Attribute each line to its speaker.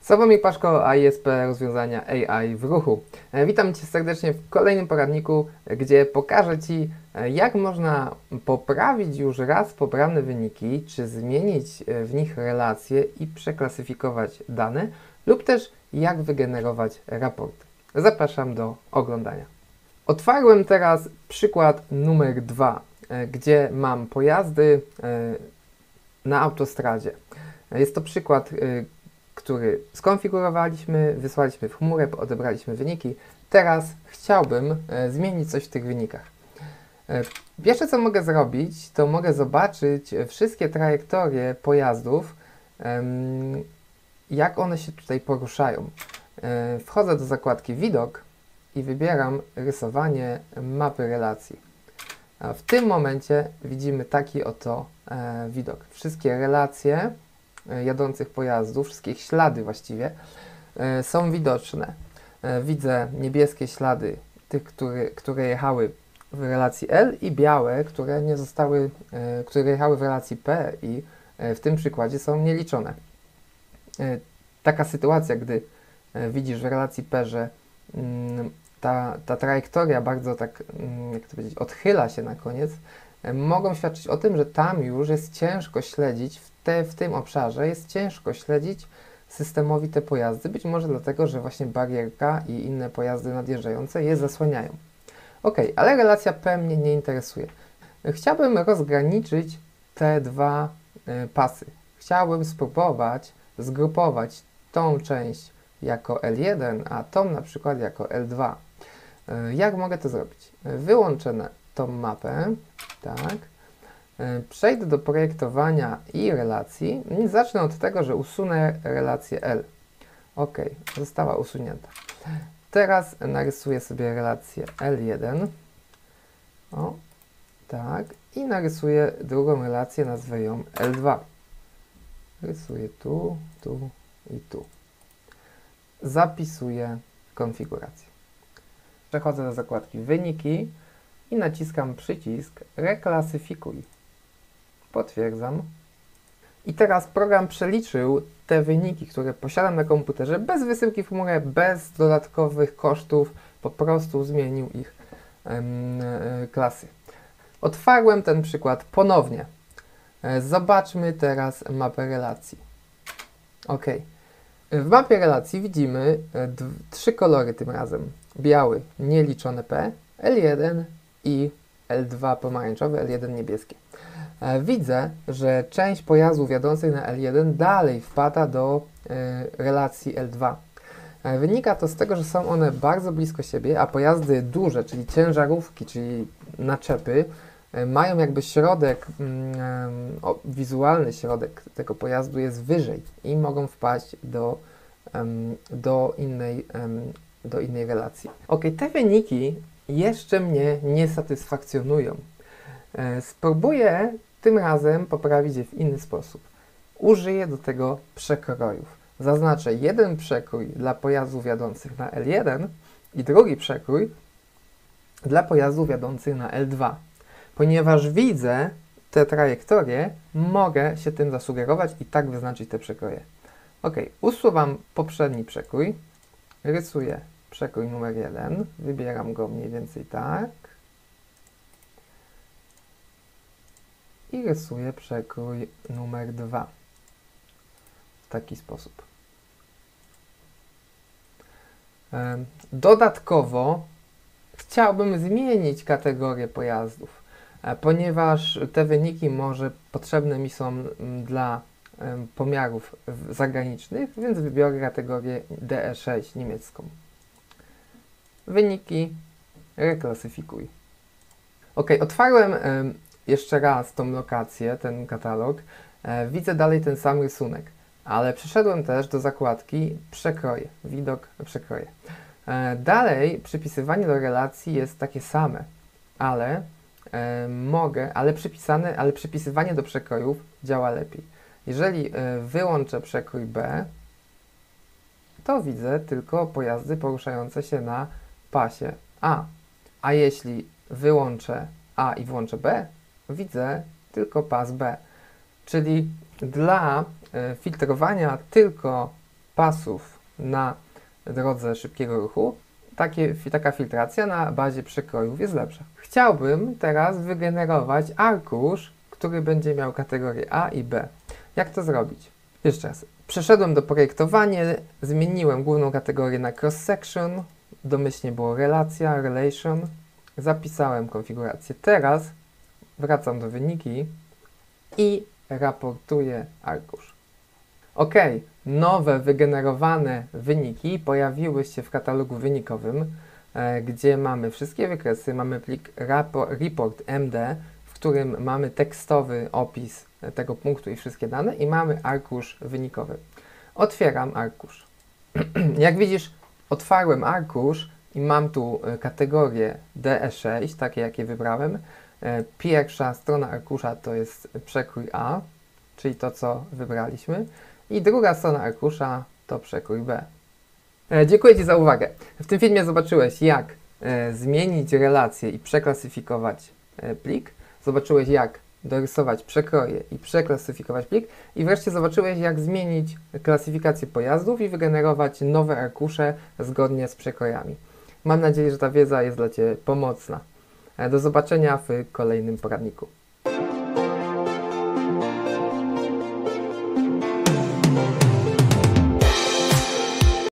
Speaker 1: Sławomir Paszko, AISP rozwiązania AI w ruchu. Witam Cię serdecznie w kolejnym poradniku, gdzie pokażę Ci, jak można poprawić już raz pobrane wyniki, czy zmienić w nich relacje i przeklasyfikować dane, lub też jak wygenerować raporty. Zapraszam do oglądania. Otwarłem teraz przykład numer 2, gdzie mam pojazdy na autostradzie. Jest to przykład, który skonfigurowaliśmy, wysłaliśmy w chmurę, odebraliśmy wyniki. Teraz chciałbym zmienić coś w tych wynikach. Pierwsze, co mogę zrobić, to mogę zobaczyć wszystkie trajektorie pojazdów, jak one się tutaj poruszają. Wchodzę do zakładki Widok i wybieram rysowanie mapy relacji. A w tym momencie widzimy taki oto widok. Wszystkie relacje jadących pojazdów, wszystkie ich ślady właściwie są widoczne. Widzę niebieskie ślady tych, które jechały w relacji L i białe, które nie zostały, które jechały w relacji P i w tym przykładzie są nieliczone. Taka sytuacja, gdy widzisz w relacji P, że ta trajektoria bardzo tak, jak to powiedzieć, odchyla się na koniec, mogą świadczyć o tym, że tam już jest ciężko śledzić, w tym obszarze jest ciężko śledzić systemowi te pojazdy, być może dlatego, że właśnie barierka i inne pojazdy nadjeżdżające je zasłaniają. Ok, ale relacja P mnie nie interesuje. Chciałbym rozgraniczyć te dwa pasy. Chciałbym spróbować zgrupować tą część jako L1, a tą na przykład jako L2. Jak mogę to zrobić? Wyłączę tą mapę, tak. Przejdę do projektowania i relacji i zacznę od tego, że usunę relację L. Ok, została usunięta. Teraz narysuję sobie relację L1. O, tak. I narysuję drugą relację, nazwę ją L2. Rysuję tu, tu i tu. Zapisuję konfigurację. Przechodzę do zakładki Wyniki i naciskam przycisk Reklasyfikuj. Potwierdzam. I teraz program przeliczył te wyniki, które posiadam na komputerze, bez wysyłki w chmurę, bez dodatkowych kosztów, po prostu zmienił ich klasy. Otwarłem ten przykład ponownie. Zobaczmy teraz mapę relacji. OK. W mapie relacji widzimy trzy kolory tym razem. Biały, nieliczone P, L1 i L2 pomarańczowe, L1 niebieskie. Widzę, że część pojazdów jadących na L1 dalej wpada do relacji L2. Wynika to z tego, że są one bardzo blisko siebie, a pojazdy duże, czyli ciężarówki, czyli naczepy, mają jakby środek, wizualny środek tego pojazdu jest wyżej i mogą wpaść do innej relacji. Ok, te wyniki jeszcze mnie nie satysfakcjonują. Spróbuję tym razem poprawić je w inny sposób. Użyję do tego przekrojów. Zaznaczę jeden przekrój dla pojazdów jadących na L1 i drugi przekrój dla pojazdów jadących na L2. Ponieważ widzę te trajektorie, mogę się tym zasugerować i tak wyznaczyć te przekroje. Ok, usuwam poprzedni przekrój, rysuję przekrój numer 1, wybieram go mniej więcej tak i rysuję przekrój numer 2 w taki sposób. Dodatkowo chciałbym zmienić kategorię pojazdów, ponieważ te wyniki może potrzebne mi są dla pomiarów zagranicznych, więc wybiorę kategorię DE6 niemiecką. Wyniki, reklasyfikuj. Ok, otwarłem jeszcze raz tą lokację, ten katalog. Widzę dalej ten sam rysunek, ale przeszedłem też do zakładki Przekroje, Widok, Przekroje. Dalej przypisywanie do relacji jest takie same, ale przypisywanie do przekrojów działa lepiej. Jeżeli wyłączę przekrój B, to widzę tylko pojazdy poruszające się na pasie A. A jeśli wyłączę A i włączę B, widzę tylko pas B. Czyli dla filtrowania tylko pasów na drodze szybkiego ruchu, taka filtracja na bazie przekrojów jest lepsza. Chciałbym teraz wygenerować arkusz, który będzie miał kategorie A i B. Jak to zrobić? Jeszcze raz. Przeszedłem do projektowania, zmieniłem główną kategorię na cross-section, domyślnie było relacja, relation, zapisałem konfigurację. Teraz wracam do wyniki i raportuję arkusz. OK, nowe wygenerowane wyniki pojawiły się w katalogu wynikowym, gdzie mamy wszystkie wykresy, mamy plik report.md, w którym mamy tekstowy opis tego punktu i wszystkie dane i mamy arkusz wynikowy. Otwieram arkusz. Jak widzisz, otwarłem arkusz i mam tu kategorie DE6, takie jakie wybrałem. Pierwsza strona arkusza to jest przekrój A, czyli to, co wybraliśmy. I druga strona arkusza to przekrój B. Dziękuję Ci za uwagę. W tym filmie zobaczyłeś, jak zmienić relacje i przeklasyfikować plik. Zobaczyłeś, jak dorysować przekroje i przeklasyfikować plik. I wreszcie zobaczyłeś, jak zmienić klasyfikację pojazdów i wygenerować nowe arkusze zgodnie z przekrojami. Mam nadzieję, że ta wiedza jest dla Ciebie pomocna. Do zobaczenia w kolejnym poradniku.